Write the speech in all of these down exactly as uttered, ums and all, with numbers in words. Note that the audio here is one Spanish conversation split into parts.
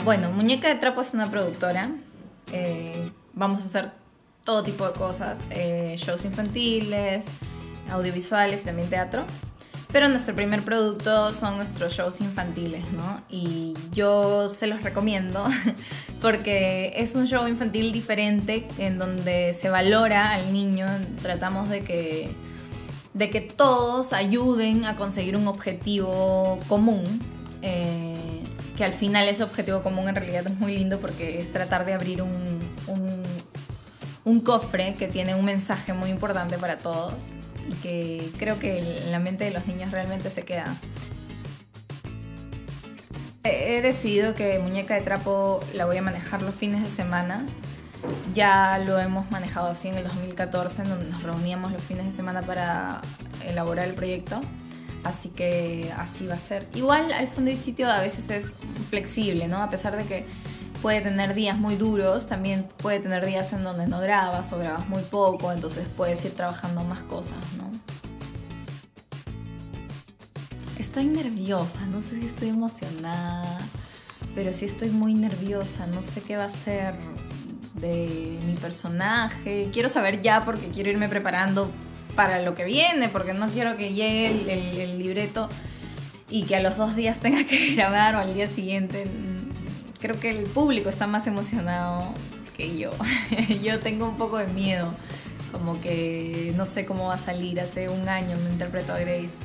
bueno, Muñeca de Trapo es una productora. Eh, vamos a hacer todo tipo de cosas, eh, shows infantiles, audiovisuales y también teatro. Pero nuestro primer producto son nuestros shows infantiles, ¿no? Y yo se los recomiendo porque es un show infantil diferente en donde se valora al niño. Tratamos de que, de que todos ayuden a conseguir un objetivo común. Eh, que al final ese objetivo común en realidad es muy lindo porque es tratar de abrir un, un, un cofre que tiene un mensaje muy importante para todos y que creo que en la mente de los niños realmente se queda. He decidido que Muñeca de Trapo la voy a manejar los fines de semana. Ya lo hemos manejado así en el dos mil catorce, en donde nos reuníamos los fines de semana para elaborar el proyecto. Así que así va a ser. Igual al fondo del sitio a veces es flexible, ¿no? A pesar de que puede tener días muy duros, también puede tener días en donde no grabas o grabas muy poco, entonces puedes ir trabajando más cosas, ¿no? Estoy nerviosa, no sé si estoy emocionada, pero sí estoy muy nerviosa, no sé qué va a ser de mi personaje. Quiero saber ya porque quiero irme preparando para lo que viene, porque no quiero que llegue el, el, el libreto y que a los dos días tenga que grabar o al día siguiente. Creo que el público está más emocionado que yo. Yo tengo un poco de miedo, como que no sé cómo va a salir. Hace un año me interpretó a Grace.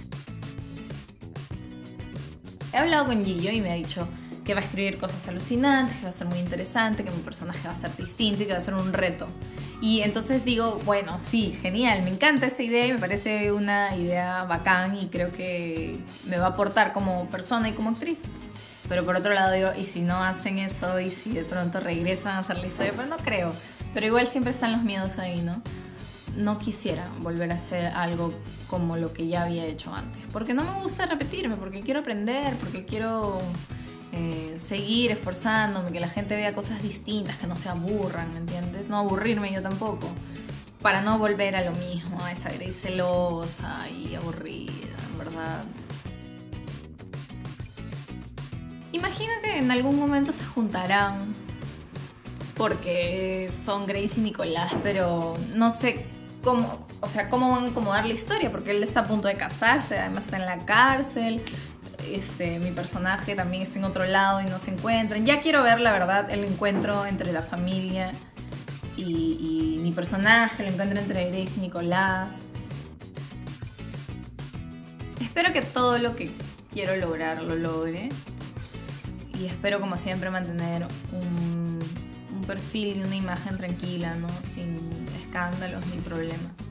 He hablado con Gillo y me ha dicho que va a escribir cosas alucinantes, que va a ser muy interesante, que mi personaje va a ser distinto y que va a ser un reto. Y entonces digo, bueno, sí, genial, me encanta esa idea y me parece una idea bacán y creo que me va a aportar como persona y como actriz. Pero por otro lado digo, ¿y si no hacen eso? ¿Y si de pronto regresan a hacer la historia? Pero no creo. Pero igual siempre están los miedos ahí, ¿no? No quisiera volver a hacer algo como lo que ya había hecho antes. Porque no me gusta repetirme, porque quiero aprender, porque quiero eh, seguir esforzándome, que la gente vea cosas distintas, que no se aburran, ¿me entiendes? No aburrirme yo tampoco. Para no volver a lo mismo, a esa Grace celosa y aburrida, en verdad. Imagino que en algún momento se juntarán porque son Grace y Nicolás, pero no sé cómo, o sea, cómo van a acomodar la historia, porque él está a punto de casarse, además está en la cárcel, este, mi personaje también está en otro lado y no se encuentran. Ya quiero ver, la verdad, el encuentro entre la familia y, y mi personaje, el encuentro entre Grace y Nicolás. Espero que todo lo que quiero lograr lo logre. Y espero, como siempre, mantener un, un perfil y una imagen tranquila, ¿no? Sin escándalos ni problemas.